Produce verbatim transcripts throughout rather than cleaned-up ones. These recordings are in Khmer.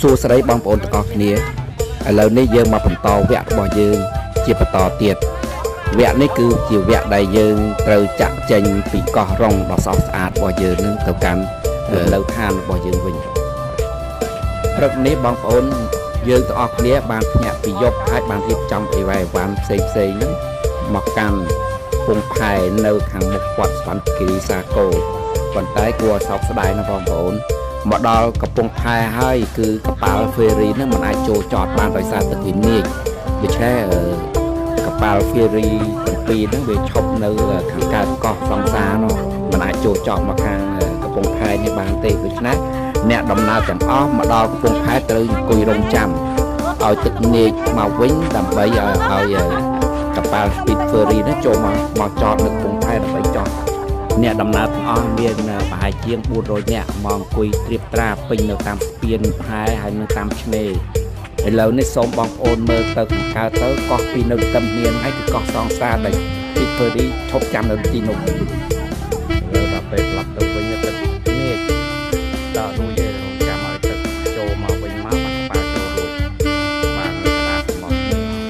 សួស្តីបងប្អូនទាំងអស់គ្នាឥឡូវនេះយើងមកបន្តវគ្គរបស់យើងជាបន្តទៀតវគ្គនេះគឺជាវគ្គដែលយើងត្រូវចាក់ចេញពីកោះរ៉ុងដ៏ស្រស់ស្អាតរបស់យើងនឹងទៅកាន់លៅឋានរបស់យើងវិញព្រឹកនេះបងប្អូនយើងទាំងអស់គ្នាបានភ្ញាក់ពីយប់ហើយបានរៀបចំអីវ៉ៃអីវ៉ាន់ផ្សេងផ្សេងហ្នឹងមកកាន់ពងផែនៅខាងមុខវត្តស្វន្តគិរីសាគរប៉ុន្តែគួរសោកស្ដាយណាស់បងប្អូនមកដល់កំពង់ផែហើយគឺកប៉ាល់ ferry ហ្នឹងមិនអាចចូលចតបានដោយសារទឹកវាងាយដូច្នេះកប៉ាល់ ferry ទាំងពីរហ្នឹងវាឈប់នៅខាងកើតកោះសង្សារនោះមិនអាចចូលចតមកខាងកំពង់ផែនេះបានទេដូច្នេះអ្នកដំណើរទាំងអស់មកដល់កំពង់ផែត្រូវអង្គុយរង់ចាំឲ្យទឹកងាយមកវិញដើម្បីឲ្យឲ្យកប៉ាល់ speed ferry នេះចូលមកមកចតនៅកំពង់ផែដើម្បីចតអ្នកដំណើរទាំងអស់មានប្រហែលជាងបួនរយនាក់មកអង្គុយត្រៀបត្រាពេញនៅតាមស្ពានផែហើយនៅតាមឆ្នេរឥឡូវនេះសូមបងប្អូនមើលទៅខាងកើតទៅកោះពីនៅទឹមមានហើយគឺកោះសង្សារដែល speed ferry ឈប់ចាំនៅទីនោះដល់ពេលផ្លាប់ទៅវិញទឹកនេះដល់រួចឯងចាំឲ្យទឹកចូលមកវិញមកបាក់ប៉ាចូលរួចបាននៅកណ្ដាលសមុទ្រ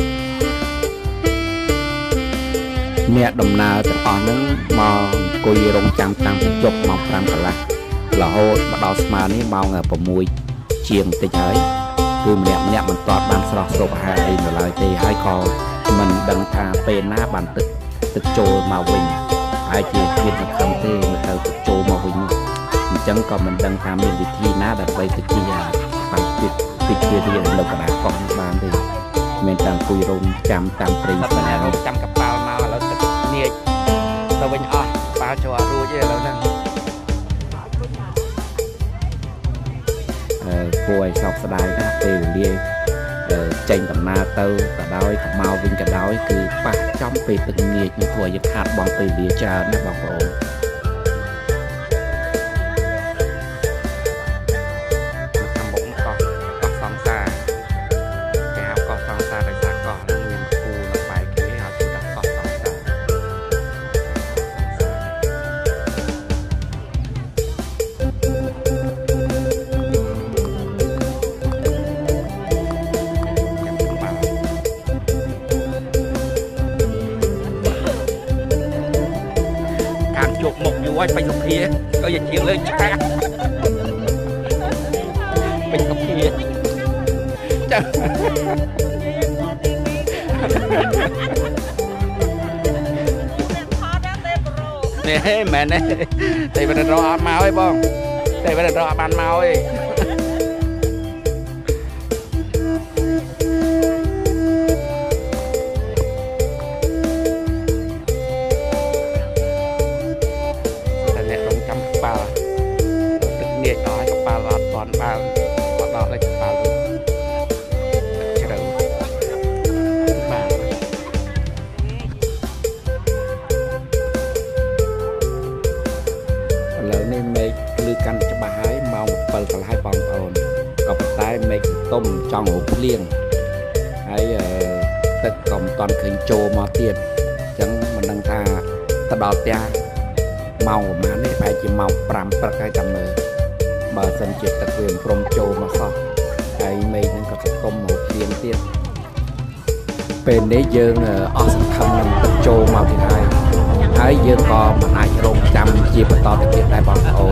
អ្នកដំណើរទាំងអស់ហ្នឹងមកអង្គុយរង់ចាំតាំងពីយប់ម៉ោងប្រាំកន្លះរហូតមកដល់ស្មើនេះម៉ោងប្រាំមួយជាងតិចហើយគឺម្នាក់ម្នាក់មិនទាន់បានស្រស់ស្រូបអាហារអីនៅឡើយទេហើយក៏មិនដឹងថាពេលណាបានទឹកទឹកចូលមកវិញហើយជាជាតិសង្ឃឹមទេមកទៅទឹកចូលមកវិញអញ្ចឹងក៏មិនដឹងថាមានវិធីណាដើម្បីទៅជាបានពីពីជារៀននៅកណ្ដាលកោះនេះបានទេមានតែអង្គុយរង់ចាំតាមព្រៃស្នារង់ចាំកប៉ាល់មកឥឡូវទឹកនាចទៅវិញអស់ប៉ាល់ចូលអត់រួចទេឥឡូវហ្នឹងអឺគួរឲ្យសោកស្ដាយណាស់ពេលវេលាចេញដំណើរទៅក៏ដោយក៏មកវិញក៏ដោយគឺប៉ះចំពេលទឹកងាចនឹងធ្វើឲ្យយើងខាតបង់ពេលវេលាច្រើនណាស់បងប្អូនជប់មុខយូរហើយពេញសុភាក៏យកជាងលើឆាពេញសុភាចានេះមែនទេតែបើរកអត់មកទេបងតែបើរកអត់បានមកទេទឹកងាយដល់កប៉ាល់អត់ទាន់បានអត់ដល់កប៉ាល់ជ្រៅបាទឥឡូវនេះមេឃលឺកាន់ច្បាស់ហើយម៉ោងbảyកន្លះហើយបងប្អូនក៏ប៉ុន្តែមេឃទុំចង់រកភ្លៀងហើយទឹកក៏មិនទាន់ឃើញចូលមកទៀតអញ្ចឹងមិនដឹងថាទៅដល់ផ្ទះម៉ោងប្រហែលនេះបែរជាម៉ោងប្រាំព្រឹកហើយតាមមើលបើសិនជាទឹកវាព្រមចូលមកសោះហើយមេឃហ្នឹងក៏ស្ទុំមកព្រៀងទៀតពេលនេះយើងអស់សង្ឃឹមនឹងទឹកចូលមកទៀតហើយហើយយើងក៏មិនអាចរងចាំជាបន្តទៅទៀតដែរបងប្អូន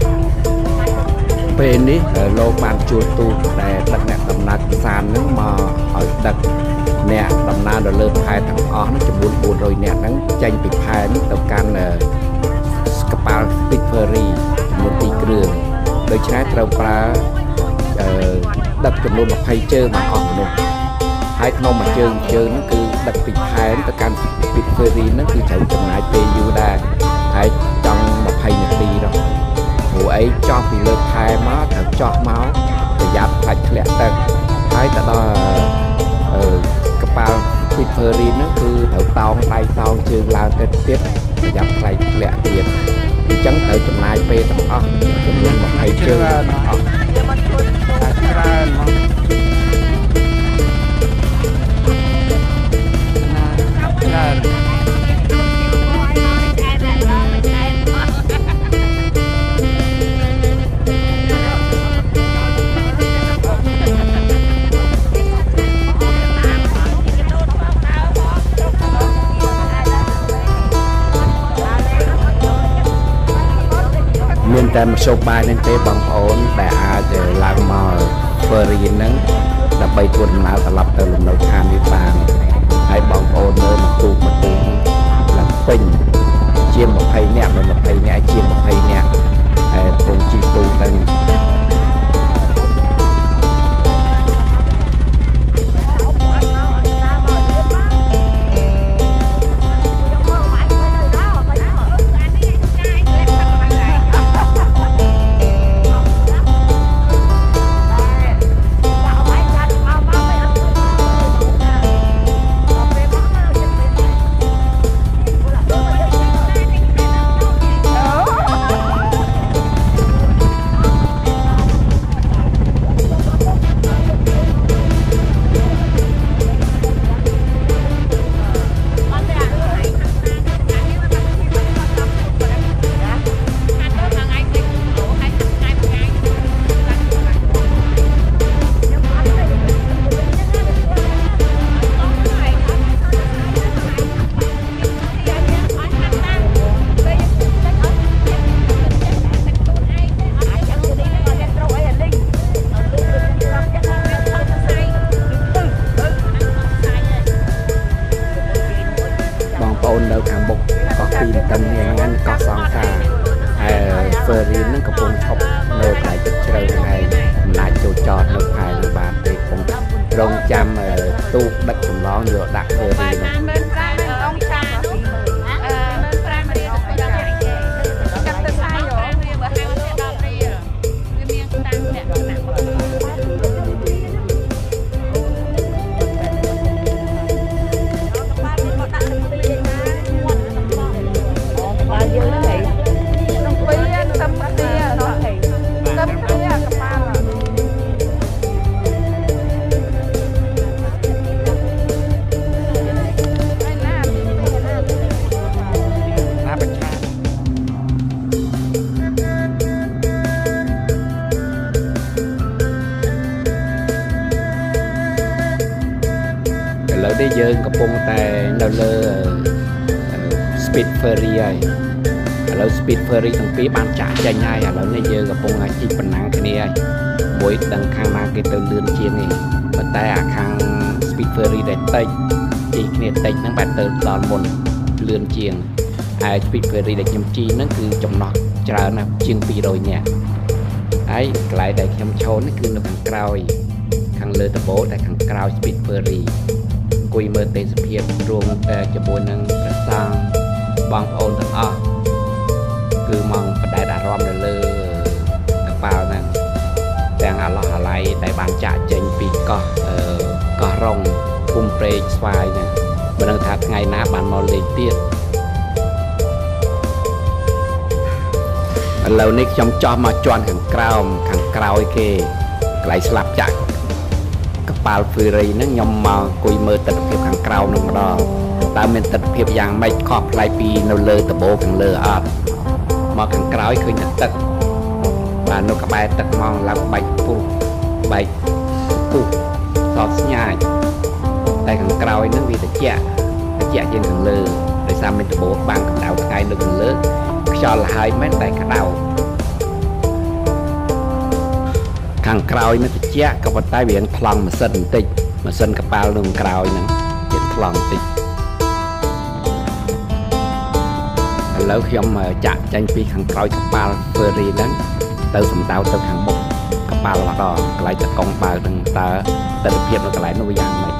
ពេលនេះលោកបានជួលទូតដែលដឹកអ្នកដំណើរកម្សាន្តហ្នឹងមកឲ្យដឹកអ្នកដំណើរនៅលើផែទាំងអស់ហ្នឹងចំនួនបួនរយនាក់ហ្នឹងចេញពីផែហ្នឹងទៅកាន់កប៉ាល់ speed ferry ចំនួនពីរគ្រឿងដូច្នេះត្រូវប្រើដឹកចំនួនម្ភៃជើងមកអស់មនុស្សហើយក្នុងមួយជើងជើងហ្នឹងគឺដឹកពីផែទៅកាន់ speed ferry ហ្នឹងគឺត្រូវចំណាយពេលយូរដែរហើយចង់ម្ភៃនាទីដល់ព្រោះអីចោះពីលើផែមកត្រូវចោះមកប្រយ័ត្នខ្លាចធ្លាក់ទឹកហើយទៅដល់កប៉ាល់ speed ferry ហ្នឹងគឺត្រូវតោងដៃតោងជើងឡើងទៅទៀតប្រយ័ត្នខ្លាចធ្លាក់ទៀតអញ្ចឹងត្រូវចំណាយពេលទាំងអស់ចំនួនម្ភៃជើងទាំងអស់ច្រើនមកច្រើនតែមធ្យោបាយនឹងទេបងប្អូនដែលអាចឡើងមកធ្វើរៀនហ្នឹងដើម្បីធ្វើដំណើរត្រឡប់ទៅលំនៅឋាននេះបានហើយបងប្អូនមើលមកទូកមកទូកឡើងពេញជាងยี่สิบនាក់ដល់ยี่สิบនាក់ជាងยี่สิบនាក់ហើយព្រមជីទូកហ្នឹងនៅខាងមុខកោះពីតំនេះហ្នឹងកោះសង្ខាហើយហ្វឺរីនឹងកំពុងឈប់នៅកន្លែងទឹកជ្រៅហើយអំណាចចូលចតនៅខែនេះបានទេកំពុងរងចាំទូកដឹកចម្លងយកដាក់ហ្វឺរីនោះឥឡូវនេះយើងកំពុងតែនៅលើ speed ferry ហើយឥឡូវ speed ferry ទាំងពីរបានចាក់ចេញហើយឥឡូវនេះយើងកំពុងតែជីកបណ្ណាំងគ្នាហើយមួយដឹងខាងណាគេទៅលឿនជាងនេះប៉ុន្តែអាខាង speed ferry ដែលតិចជីកគ្នាតិចហ្នឹងបានទៅដល់មុនលឿនជាងហើយ speed ferry ដែលខ្ញុំជីហ្នឹងគឺចំណោះច្រើនណាស់ជាងពីររយនាក់ហើយកន្លែងដែលខ្ញុំឈរនេះគឺនៅខាងក្រោយខាងលើដំបូលតែខាងក្រោយ speed ferryអង្គុយមើលទេសភាពរួមតែជាមួយនឹងព្រះសង្ឃបងប្អូនទាំងអស់គឺមកបដែតអារម្មណ៍នៅលើកប៉ាល់ហ្នឹងទាំងអាឡោះអាឡៃដែលបានចាក់ចេញពីកោះកោះរុងភូមិព្រែកស្វាយហ្នឹងមិនដឹងថាថ្ងៃណាបានមកលេងទៀតឥឡូវនេះខ្ញុំចោះមកជន់ខាងក្រោមខាងក្រោយគេកន្លែងស្លាប់ចាក់កប៉ាល់ហ្វឺរីហ្នឹងខ្ញុំមកអង្គុយមើលទិដ្ឋភាពខាងក្រោមនឹងម្ដងតើមានទិដ្ឋភាពយ៉ាងម៉េចខុសប្លែកពីនៅលើដំបូលខាងលើអត់មកខាងក្រោយឃើញតែទឹកបាទនៅក្បែរទឹកមកឡើងបែកពុះបែកពុះសតស្ញាយតែខាងក្រោយហ្នឹងវាត្រជាក់ត្រជាក់ជាងខាងលើដោយសារមានដំបូលបាំងកម្ដៅថ្ងៃនៅខាងលើខ្យល់លហើយមែនតែក្តៅខាងក្រោយនេះត្រជាក់ក៏ប៉ុន្តែវាប្លង់ម៉ាស៊ីនបន្តិចម៉ាស៊ីនកប៉ាល់នៅក្រោយហ្នឹងវាប្លង់បន្តិចឥឡូវខ្ញុំចាក់ចេញពីខាងក្រោយកប៉ាល់ហ្វឺរីហ្នឹងទៅសំដៅទៅខាងមុខកប៉ាល់ម្ដងកន្លែងតកង់បើហ្នឹងតើទិដ្ឋភាពនៅកន្លែងនោះយ៉ាងម៉េចឥ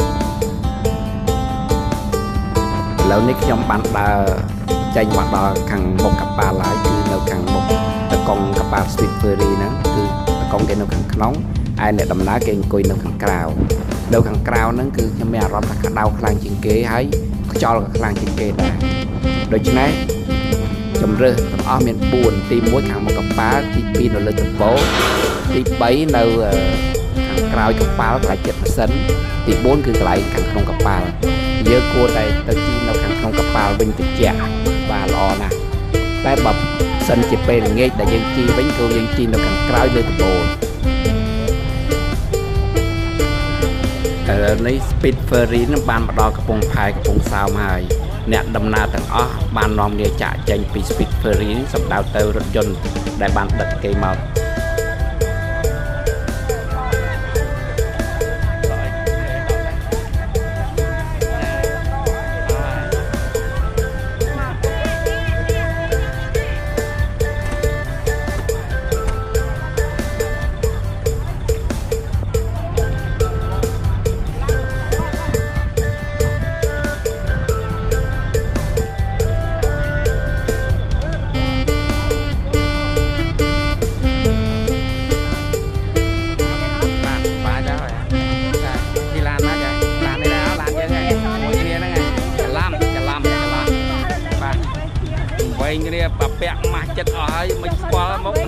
ឡូវនេះខ្ញុំបានដើរចេញមកដល់ខាងមុខកប៉ាល់ហើយគឺនៅខាងមុខតកង់កប៉ាល់ Speed Ferry ហ្នឹងគឺតកង់គេនៅខាងក្នុងហើយអ្នកដំណើរគេអង្គុយនៅខាងក្រៅនៅខាងក្រៅហ្នឹងគឺខ្ញុំមានអារម្មណ៍ថាក្តៅខ្លាំងជាងគេហើយខ្យល់ក៏ខ្លាំងជាងគេដែរដូច្នេះជំរើសទាំងអស់មានបួនទីមួយខាងមុខកប៉ាល់ទីពីរនៅលើដំបូលទីបីនៅខាងក្រោយកប៉ាល់កន្លែងចិត្តម៉ាស៊ីនទីបួនគឺកន្លែងខាងក្នុងកប៉ាល់យើងគួរតែទៅជីនៅខាងក្នុងកប៉ាល់វិញតិចបាទល្អណាស់តែបើសិនជាពេលល្ងាចដែលយើងជីវិញគឺយើងជីនៅខាងក្រោយលើដំបូលในสปีดเฟอร์รี่นั้นบานมาดอกระพงพายกระพงสาวมาเนี่ยดำนาต่างอ้อบานนอมเนี่ยจะเจนปีสปีดเฟอร์รี่สำดาวเตอร์รถยนต์ได้บานดัดเกยมาเรียบปะแปะมาจัดอ้อยไม่พอมุก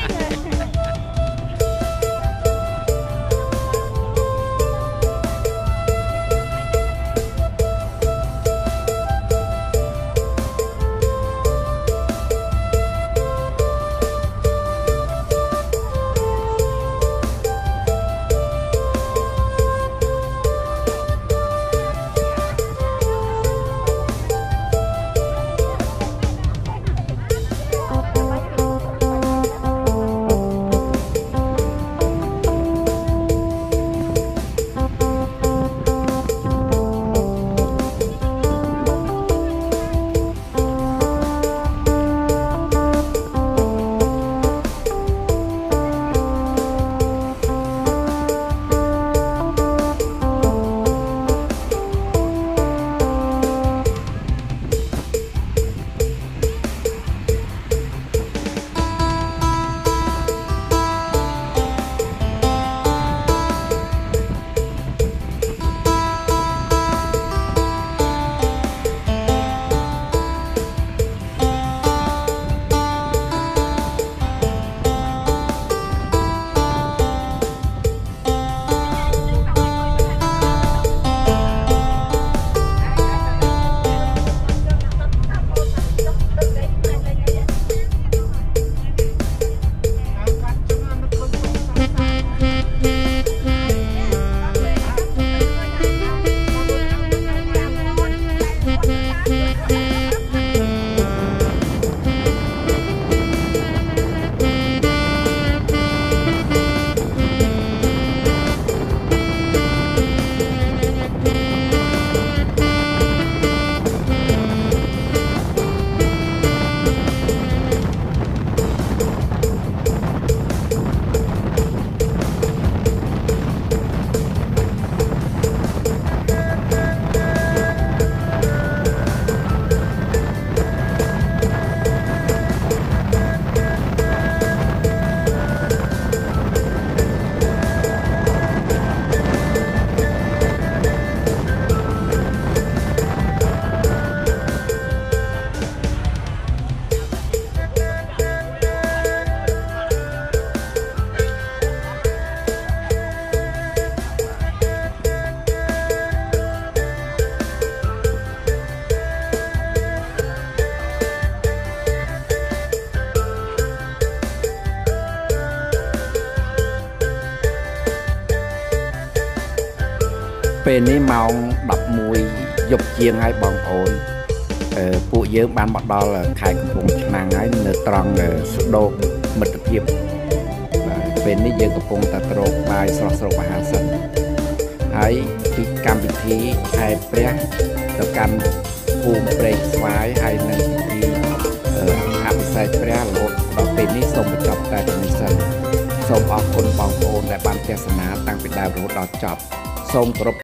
เป็นนี้มองดับมวยยกเชียงให้บองโอนผู้เยอะบ้านบดดอลขายกระพงนางให้เนื้อตรังสุดโดมิตรเพียบเป็นนี้เยอะกระพงตะตรกใบสระสระมหาสันให้ปีกรรมพิธีให้เปรี้ยต่อการภูมิเปรย์สวายให้ในพิธีอาภิเษกเปรี้ยโลดต่อเป็นนี้ส่งไปจบแต่เป็นนิสันส่งออกคนบองโอนและบ้านเทศนาตั้งเป็นดาวรู้ดอจบส่งกรบ